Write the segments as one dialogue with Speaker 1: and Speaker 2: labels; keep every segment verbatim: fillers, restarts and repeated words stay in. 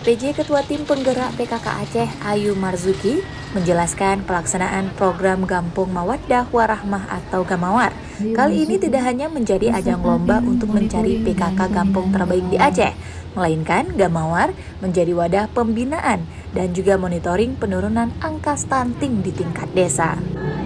Speaker 1: P J Ketua Tim Penggerak P K K Aceh Ayu Marzuki menjelaskan pelaksanaan program Gampung Mawaddah Warahmah atau Gamawar. Kali ini tidak hanya menjadi ajang lomba untuk mencari P K K Gampung terbaik di Aceh, melainkan Gamawar menjadi wadah pembinaan dan juga monitoring penurunan angka stunting di tingkat desa.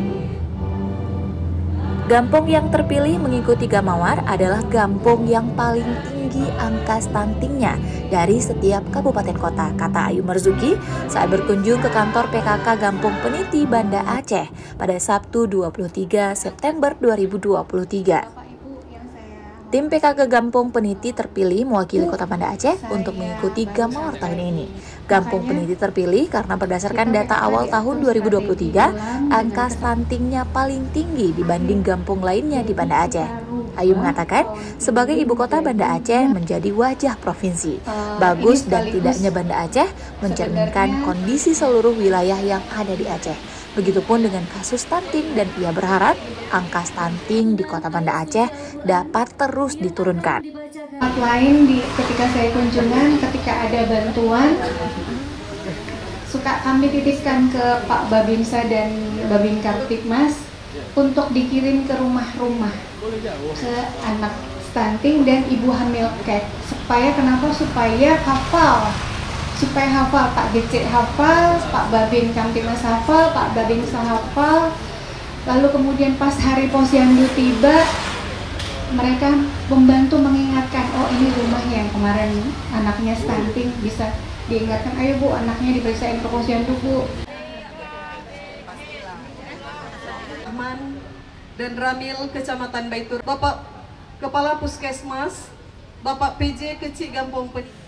Speaker 1: Gampung yang terpilih mengikuti Gamawar adalah gampung yang paling tinggi angka stuntingnya dari setiap kabupaten kota, kata Ayu Marzuki saat berkunjung ke kantor P K K Gampung Peniti Banda Aceh pada Sabtu dua puluh tiga September dua ribu dua puluh tiga. Tim P K K Gampung Peniti terpilih mewakili Kota Banda Aceh untuk mengikuti Gamawar tahun ini. Gampung Peniti terpilih karena berdasarkan data awal tahun dua ribu dua puluh tiga, angka stuntingnya paling tinggi dibanding gampung lainnya di Banda Aceh. Ayu mengatakan, sebagai ibu kota Banda Aceh menjadi wajah provinsi. Bagus dan tidaknya Banda Aceh mencerminkan kondisi seluruh wilayah yang ada di Aceh. Begitupun dengan kasus stunting dan ia berharap angka stunting di kota Banda Aceh dapat terus diturunkan.
Speaker 2: Tempat lain di, ketika saya kunjungan, ketika ada bantuan, suka kami titipkan ke Pak Babinsa dan Babin Kaptipmas untuk dikirim ke rumah-rumah ke anak stunting dan ibu hamil kek. Supaya kenapa? Supaya hafal. Supaya hafal, Pak D C hafal, Pak Babin Kamtipmas hafal, Pak Babinsa hafal. Lalu kemudian pas hari posyandu tiba, mereka membantu mengingatkan, oh ini rumahnya yang kemarin anaknya stunting, bisa diingatkan, ayo Bu, anaknya diperiksain ke posyandu Bu.
Speaker 3: Aman dan Ramil Kecamatan Baitur, Bapak Kepala Puskesmas, Bapak P J Kecik Gampung Peniti.